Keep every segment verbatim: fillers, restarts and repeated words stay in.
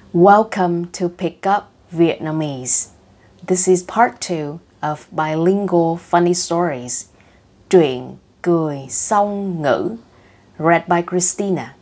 Welcome to Pick Up Vietnamese. This is part two of Bilingual Funny Stories. Truyện cười song ngữ. Read by Christina.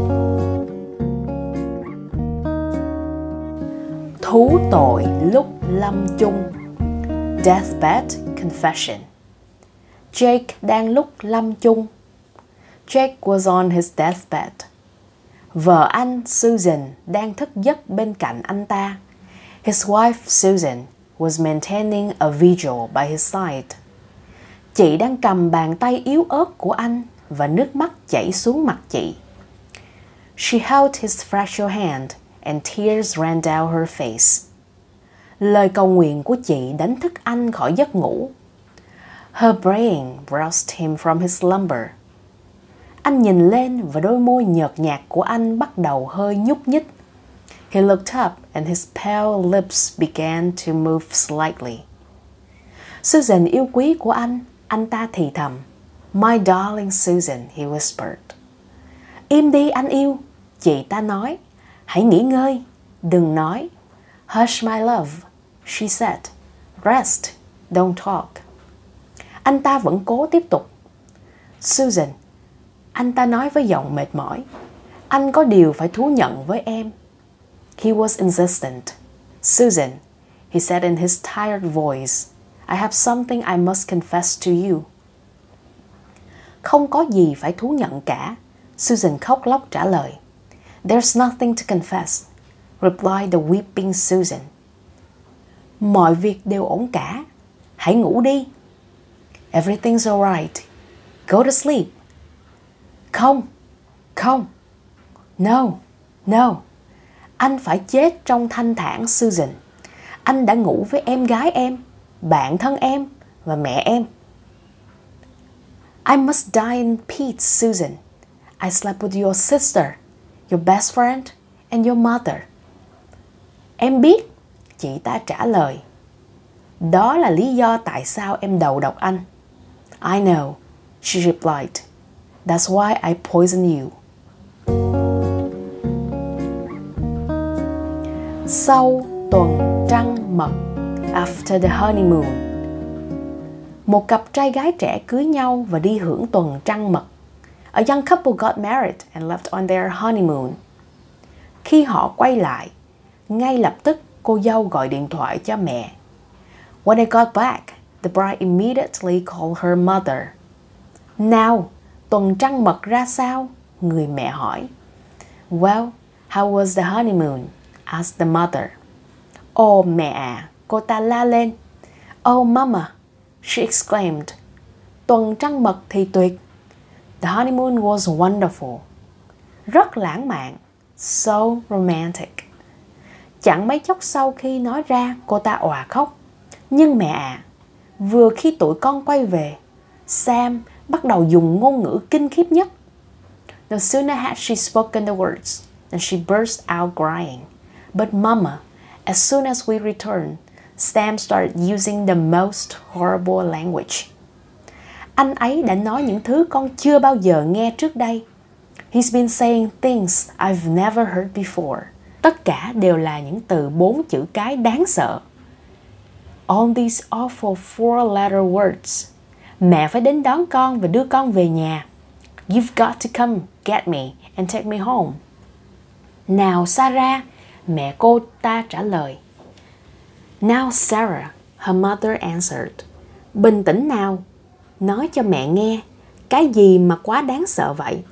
Thú tội lúc lâm chung. Deathbed Confession. Jake đang lúc lâm chung. Jake was on his deathbed. Vợ anh Susan đang thức giấc bên cạnh anh ta. His wife Susan was maintaining a vigil by his side. Chị đang cầm bàn tay yếu ớt của anh và nước mắt chảy xuống mặt chị. She held his fragile hand and tears ran down her face. Lời cầu nguyện của chị đánh thức anh khỏi giấc ngủ. Her praying roused him from his slumber. Anh nhìn lên và đôi môi nhợt nhạt của anh bắt đầu hơi nhúc nhích. He looked up and his pale lips began to move slightly. Susan yêu quý của anh, anh ta thì thầm. My darling Susan, he whispered. Im đi anh yêu, chị ta nói. Hãy nghỉ ngơi, đừng nói. Hush my love, she said. Rest, don't talk. Anh ta vẫn cố tiếp tục. Susan, anh ta nói với giọng mệt mỏi. Anh có điều phải thú nhận với em. He was insistent. Susan, he said in his tired voice, I have something I must confess to you. Không có gì phải thú nhận cả, Susan khóc lóc trả lời. There's nothing to confess, replied the weeping Susan. Mọi việc đều ổn cả. Hãy ngủ đi. Everything's all right. Go to sleep. Không, không. No, no. Anh phải chết trong thanh thản Susan. Anh đã ngủ với em gái em, bạn thân em và mẹ em. I must die in peace, Susan. I slept with your sister, your best friend and your mother. Em biết, chị ta trả lời. Đó là lý do tại sao em đầu độc anh. I know, she replied. That's why I poisoned you. Sau tuần trăng mật. After the honeymoon. Một cặp trai gái trẻ cưới nhau và đi hưởng tuần trăng mật. A young couple got married and left on their honeymoon. Khi họ quay lại, ngay lập tức cô dâu gọi điện thoại cho mẹ. When they got back, the bride immediately called her mother. Nào, tuần trăng mật ra sao? Người mẹ hỏi. Well, how was the honeymoon? Asked the mother. Ồ mẹ à, cô ta la lên. Oh mama, she exclaimed. Tuần trăng mật thì tuyệt. The honeymoon was wonderful. Rất lãng mạn. So romantic. Chẳng mấy chốc sau khi nói ra, cô ta òa khóc. Nhưng mẹ à, vừa khi tụi con quay về, Sam bắt đầu dùng ngôn ngữ kinh khiếp nhất. No sooner had she spoken the words than she burst out crying. But mama, as soon as we returned, Sam started using the most horrible language. Anh ấy đã nói những thứ con chưa bao giờ nghe trước đây. He's been saying things I've never heard before. Tất cả đều là những từ bốn chữ cái đáng sợ. All these awful four-letter words. Mẹ phải đến đón con và đưa con về nhà. You've got to come get me and take me home. Nào Sarah, mẹ cô ta trả lời. Now Sarah, her mother answered. Bình tĩnh nào, nói cho mẹ nghe, cái gì mà quá đáng sợ vậy?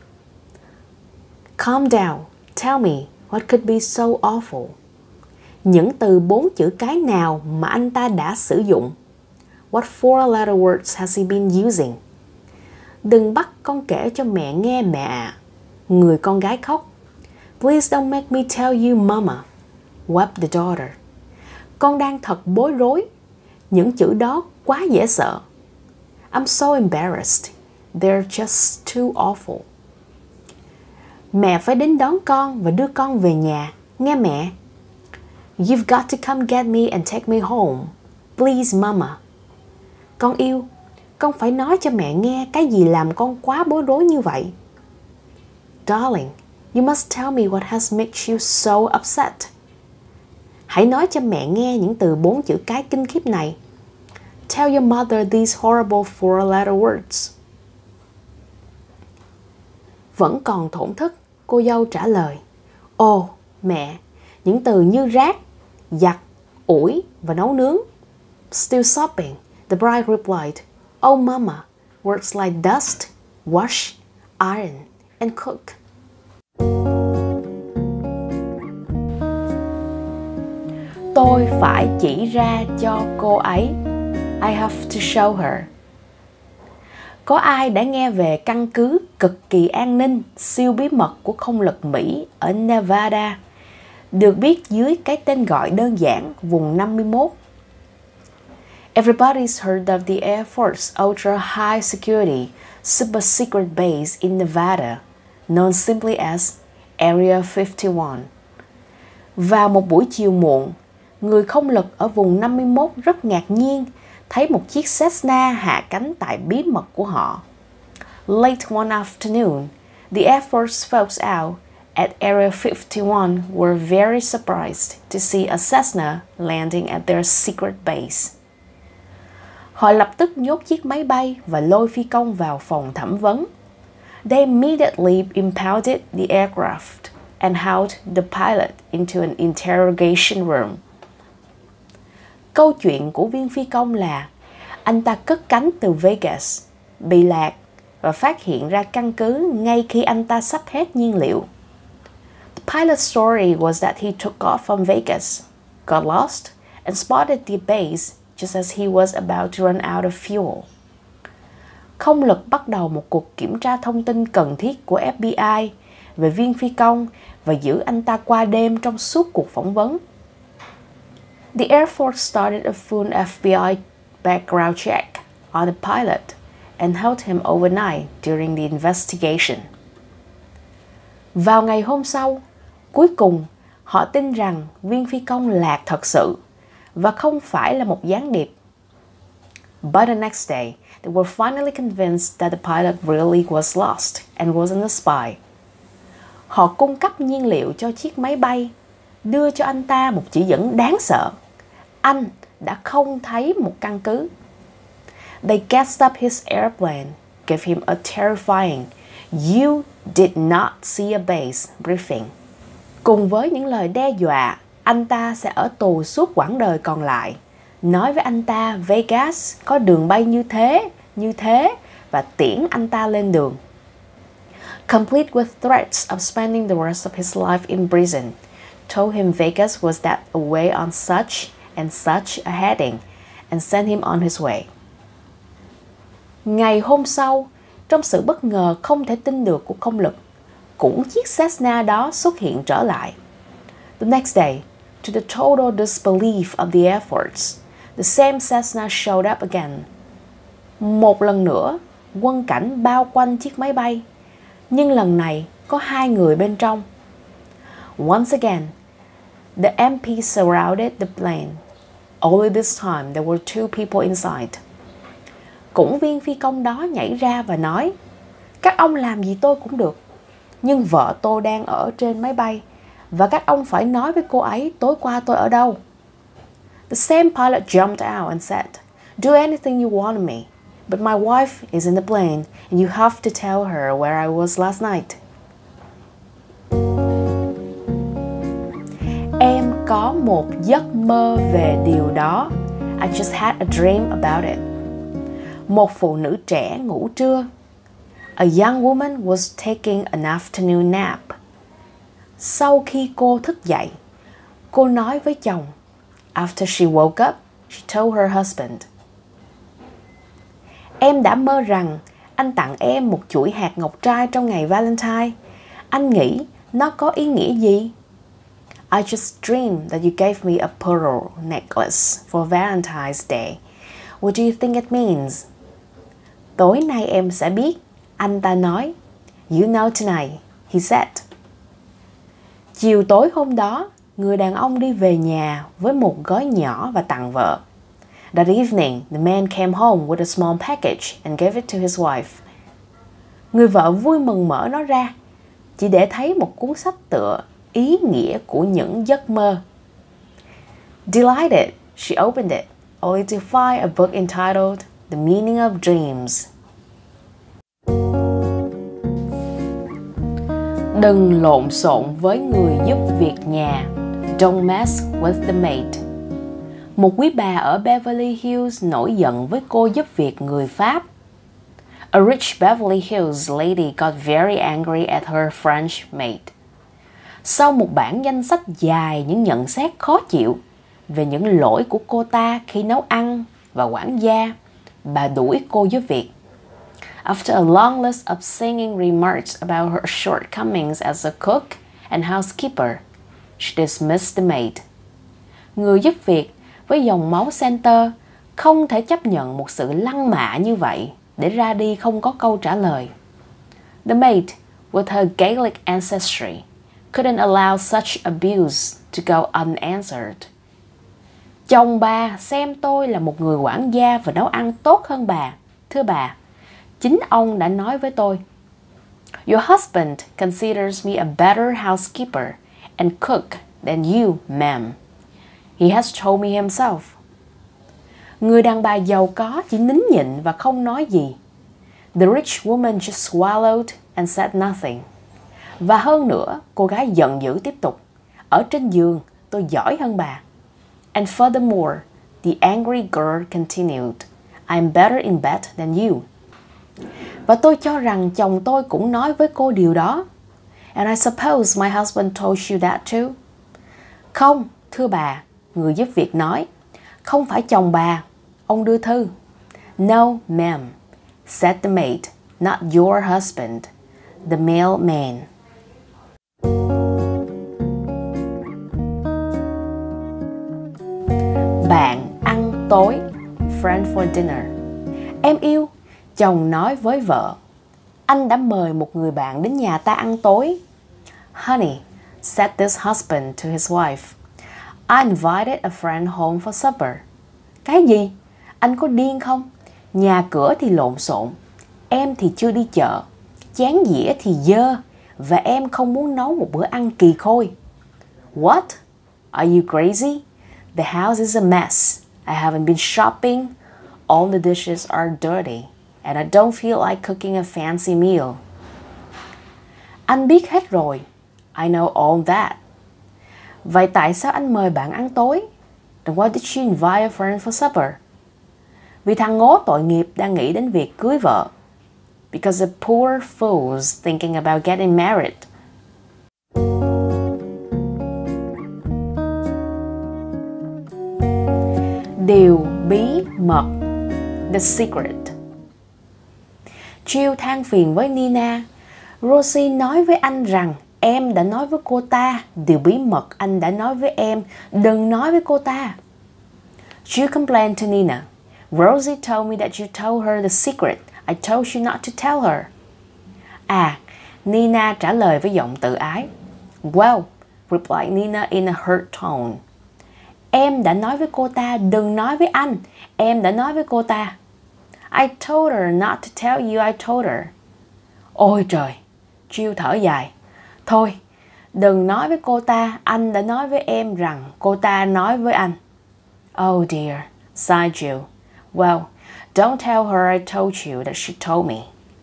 Calm down, tell me, what could be so awful? Những từ bốn chữ cái nào mà anh ta đã sử dụng? What four-letter words has he been using? Đừng bắt con kể cho mẹ nghe mẹ ạ. Người con gái khóc. Please don't make me tell you mama, wept the daughter. Con đang thật bối rối. Những chữ đó quá dễ sợ. I'm so embarrassed. They're just too awful. Mẹ phải đến đón con và đưa con về nhà. Nghe mẹ. You've got to come get me and take me home. Please mama. Con yêu, con phải nói cho mẹ nghe cái gì làm con quá bối rối như vậy. Darling, you must tell me what has made you so upset. Hãy nói cho mẹ nghe những từ bốn chữ cái kinh khiếp này. Tell your mother these horrible four-letter words. Vẫn còn thổn thức, cô dâu trả lời. Ồ, mẹ, những từ như rác, giặt, ủi và nấu nướng. Still sobbing, the bride replied, Oh mama, words like dust, wash, iron, and cook. Tôi phải chỉ ra cho cô ấy. I have to show her. Có ai đã nghe về căn cứ cực kỳ an ninh, siêu bí mật của không lực Mỹ ở Nevada, được biết dưới cái tên gọi đơn giản vùng năm mươi mốt? Everybody's heard of the Air Force Ultra High Security Super Secret Base in Nevada, known simply as Area năm mươi mốt. Vào một buổi chiều muộn, người không lực ở vùng năm mươi mốt rất ngạc nhiên thấy một chiếc Cessna hạ cánh tại bí mật của họ. Late one afternoon, the Air Force folks out at Area năm mươi mốt were very surprised to see a Cessna landing at their secret base. Họ lập tức nhốt chiếc máy bay và lôi phi công vào phòng thẩm vấn. They immediately impounded the aircraft and held the pilot into an interrogation room. Câu chuyện của viên phi công là anh ta cất cánh từ Vegas, bị lạc và phát hiện ra căn cứ ngay khi anh ta sắp hết nhiên liệu. The pilot's story was that he took off from Vegas, got lost, and spotted the base just as he was about to run out of fuel. Không lực bắt đầu một cuộc kiểm tra thông tin cần thiết của F B I về viên phi công và giữ anh ta qua đêm trong suốt cuộc phỏng vấn. The Air Force started a full F B I background check on the pilot and held him overnight during the investigation. Vào ngày hôm sau, cuối cùng họ tin rằng viên phi công lạc thật sự và không phải là một gián điệp. By the next day, they were finally convinced that the pilot really was lost and wasn't a spy. Họ cung cấp nhiên liệu cho chiếc máy bay, đưa cho anh ta một chỉ dẫn đáng sợ. Anh đã không thấy một căn cứ. They gassed up his airplane, gave him a terrifying "You did not see a base" briefing. Cùng với những lời đe dọa, anh ta sẽ ở tù suốt quãng đời còn lại. Nói với anh ta Vegas có đường bay như thế, như thế và tiễn anh ta lên đường. Complete with threats of spending the rest of his life in prison, told him Vegas was that away on such and such a heading, and sent him on his way. Ngày hôm sau, trong sự bất ngờ không thể tin được của không lực, cũng chiếc Cessna đó xuất hiện trở lại. The next day, to the total disbelief of the Air Force, the same Cessna showed up again. Một lần nữa, quân cảnh bao quanh chiếc máy bay, nhưng lần này có hai người bên trong. Once again, the M P surrounded the plane. Only this time there were two people inside. Cũng viên phi công đó nhảy ra và nói, các ông làm gì tôi cũng được, nhưng vợ tôi đang ở trên máy bay và các ông phải nói với cô ấy tối qua tôi ở đâu. The same pilot jumped out and said, Do anything you want of me, but my wife is in the plane and you have to tell her where I was last night. Em có một giấc mơ về điều đó. I just had a dream about it. Một phụ nữ trẻ ngủ trưa. A young woman was taking an afternoon nap. Sau khi cô thức dậy, cô nói với chồng. After she woke up, she told her husband. Em đã mơ rằng anh tặng em một chuỗi hạt ngọc trai trong ngày Valentine. Anh nghĩ nó có ý nghĩa gì? I just dreamed that you gave me a pearl necklace for Valentine's Day. What do you think it means? Tối nay em sẽ biết, anh ta nói. You know tonight, he said. Chiều tối hôm đó, người đàn ông đi về nhà với một gói nhỏ và tặng vợ. That evening, the man came home with a small package and gave it to his wife. Người vợ vui mừng mở nó ra, chỉ để thấy một cuốn sách tựa ý nghĩa của những giấc mơ. Delighted, she opened it, only to find a book entitled The Meaning of Dreams. Đừng lộn xộn với người giúp việc nhà. Don't mess with the maid. Một quý bà ở Beverly Hills nổi giận với cô giúp việc người Pháp. A rich Beverly Hills lady got very angry at her French maid. Sau một bản danh sách dài những nhận xét khó chịu về những lỗi của cô ta khi nấu ăn và quản gia, bà đuổi cô giúp việc. After a long list of singing remarks about her shortcomings as a cook and housekeeper, she dismissed the maid. Người giúp việc với dòng máu Center không thể chấp nhận một sự lăng mạ như vậy để ra đi không có câu trả lời. The maid, with her Gaelic ancestry, couldn't allow such abuse to go unanswered. Chồng bà xem tôi là một người quản gia và nấu ăn tốt hơn bà. Thưa bà, chính ông đã nói với tôi, Your husband considers me a better housekeeper and cook than you, ma'am. He has told me himself. Người đàn bà giàu có chỉ nín nhịn và không nói gì. The rich woman just swallowed and said nothing. Và hơn nữa, cô gái giận dữ tiếp tục. Ở trên giường, tôi giỏi hơn bà. And furthermore, the angry girl continued, I'm better in bed than you. Và tôi cho rằng chồng tôi cũng nói với cô điều đó. And I suppose my husband told you that too. Không, thưa bà, người giúp việc nói. Không phải chồng bà, ông đưa thư. No, ma'am, said the maid, not your husband, the mailman. Bạn ăn tối, friend for dinner. Em yêu, chồng nói với vợ, anh đã mời một người bạn đến nhà ta ăn tối. Honey, said this husband to his wife, I invited a friend home for supper. Cái gì? Anh có điên không? Nhà cửa thì lộn xộn, em thì chưa đi chợ, chén dĩa thì dơ, và em không muốn nấu một bữa ăn kỳ khôi. What? Are you crazy? The house is a mess. I haven't been shopping. All the dishes are dirty. And I don't feel like cooking a fancy meal. Anh biết hết rồi. I know all that. Vậy tại sao anh mời bạn ăn tối? And why did you invite a friend for supper? Vì thằng ngố tội nghiệp đang nghĩ đến việc cưới vợ. Because the poor fool's thinking about getting married. Điều bí mật. The secret. Jill than phiền với Nina. Rosie nói với anh rằng em đã nói với cô ta điều bí mật anh đã nói với em. Đừng nói với cô ta. Jill complained to Nina. Rosie told me that you told her the secret. I told you not to tell her. À, Nina trả lời với giọng tự ái. Well, replied Nina in a hurt tone. Em đã nói với cô ta đừng nói với anh. Em đã nói với cô ta. I told her not to tell you I told her. Ôi trời, Jill thở dài. Thôi, đừng nói với cô ta, anh đã nói với em rằng cô ta nói với anh. Oh dear, sighed Jill. Well, don't tell her I told you that she told me.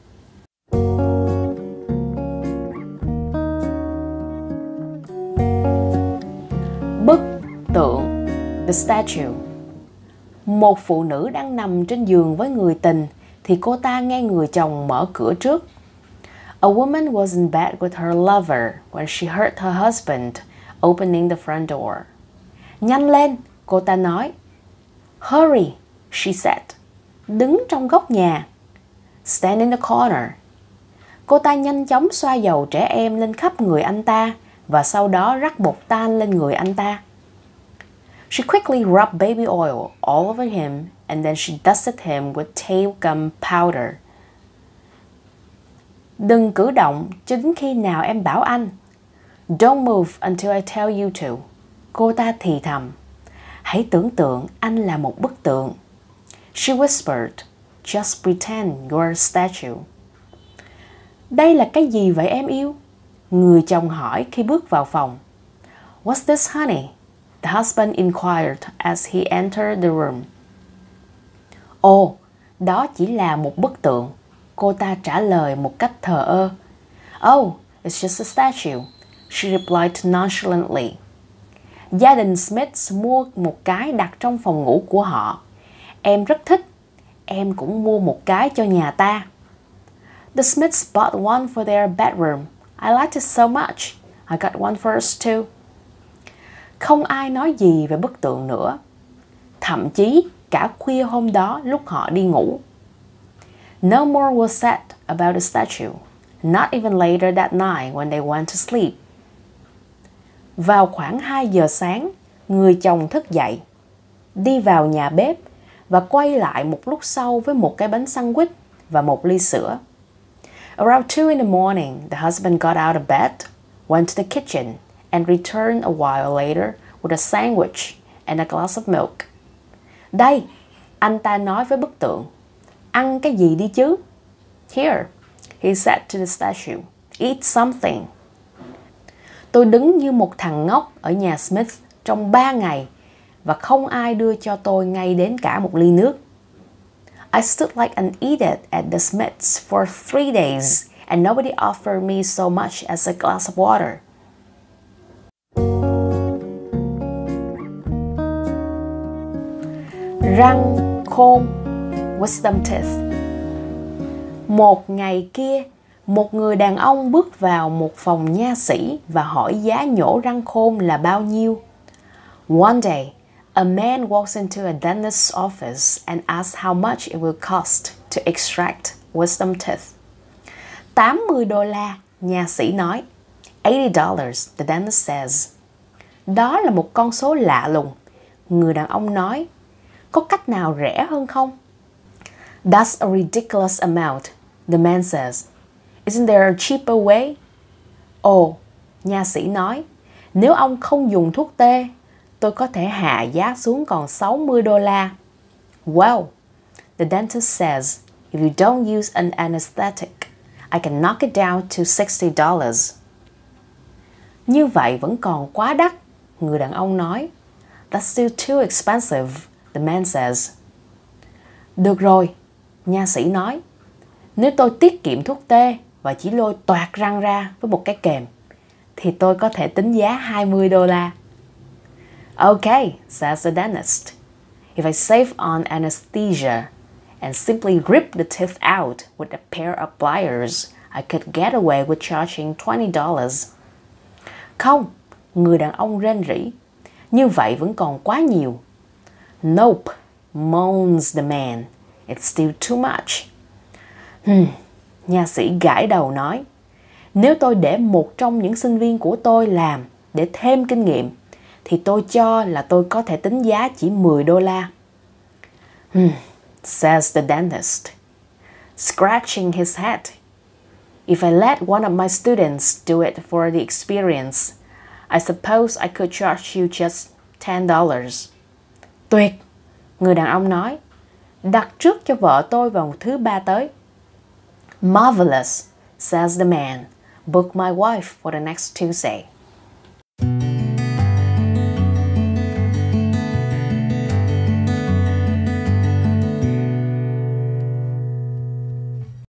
Bức tượng, the statue. Một phụ nữ đang nằm trên giường với người tình thì cô ta nghe người chồng mở cửa trước. A woman was in bed with her lover when she heard her husband opening the front door. Nhanh lên, cô ta nói. Hurry, she said. Đứng trong góc nhà. Stand in the corner. Cô ta nhanh chóng xoa dầu trẻ em lên khắp người anh ta và sau đó rắc bột tan lên người anh ta. She quickly rubbed baby oil all over him and then she dusted him with talcum powder. Đừng cử động cho đến khi nào em bảo anh. Don't move until I tell you to. Cô ta thì thầm. Hãy tưởng tượng anh là một bức tượng. She whispered, just pretend you're a statue. Đây là cái gì vậy em yêu? Người chồng hỏi khi bước vào phòng. What's this, honey? the husband inquired as he entered the room. Ồ, đó chỉ là một bức tượng, cô ta trả lời một cách thờ ơ. Oh, it's just a statue, she replied nonchalantly. Gia đình Smith mua một cái đặt trong phòng ngủ của họ. Em rất thích. Em cũng mua một cái cho nhà ta. The Smiths bought one for their bedroom. I liked it so much. I got one for us too. Không ai nói gì về bức tượng nữa. Thậm chí cả khuya hôm đó lúc họ đi ngủ. No more was said about the statue. Not even later that night when they went to sleep. Vào khoảng hai giờ sáng, người chồng thức dậy, đi vào nhà bếp và quay lại một lúc sau với một cái bánh sandwich và một ly sữa. Around two in the morning, the husband got out of bed, went to the kitchen, and returned a while later with a sandwich and a glass of milk. Đây, anh ta nói với bức tượng, ăn cái gì đi chứ? Here, he said to the statue, eat something. Tôi đứng như một thằng ngốc ở nhà Smith trong ba ngày và không ai đưa cho tôi ngay đến cả một ly nước. I stood like an idiot at the Smiths for three days and nobody offered me so much as a glass of water. Răng khôn, wisdom teeth. Một ngày kia, một người đàn ông bước vào một phòng nha sĩ và hỏi giá nhổ răng khôn là bao nhiêu. One day, a man walks into a dentist's office and asks how much it will cost to extract wisdom teeth. tám mươi đô la, nha sĩ nói. eighty dollars, the dentist says. Đó là một con số lạ lùng. Người đàn ông nói, có cách nào rẻ hơn không? That's a ridiculous amount, the man says. Isn't there a cheaper way? Ồ, nha sĩ nói, nếu ông không dùng thuốc tê, tôi có thể hạ giá xuống còn sáu mươi đô la. Well, the dentist says, if you don't use an anesthetic, I can knock it down to sixty dollars. Như vậy vẫn còn quá đắt, người đàn ông nói. That's still too expensive, the man says. Được rồi, nha sĩ nói. Nếu tôi tiết kiệm thuốc tê và chỉ lôi toạc răng ra với một cái kềm, thì tôi có thể tính giá hai mươi đô la. Okay, says the dentist. If I save on anesthesia and simply rip the teeth out with a pair of pliers, I could get away with charging twenty dollars. Không, người đàn ông rên rỉ. Như vậy vẫn còn quá nhiều. Nope, moans the man. It's still too much. Hmm, nha sĩ gãi đầu nói. Nếu tôi để một trong những sinh viên của tôi làm để thêm kinh nghiệm, thì tôi cho là tôi có thể tính giá chỉ mười đô la. Hmm, says the dentist, scratching his head. If I let one of my students do it for the experience, I suppose I could charge you just ten dollars. Tuyệt, người đàn ông nói. Đặt trước cho vợ tôi vào thứ ba tới. Marvelous, says the man. Book my wife for the next Tuesday.